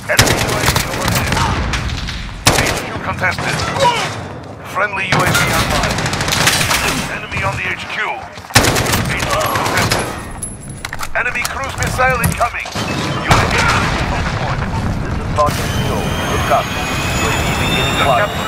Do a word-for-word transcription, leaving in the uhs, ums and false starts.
Enemy U A V overhead. H Q contested. Friendly U A V online. Enemy on the H Q. H Q contested. Enemy cruise missile incoming. U A V on point. This is Falcon Control. Look up. U A V beginning flight.